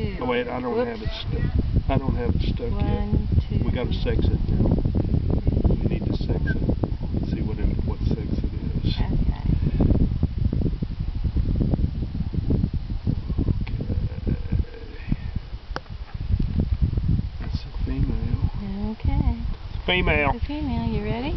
2. Oh wait, I don't Whoops. have it stuck. I don't have it stuck 1, yet. 2. We gotta sex it now. We need to sex it. See what sex it is. Okay. It's a female. Okay. It's a female. It's a female. You ready?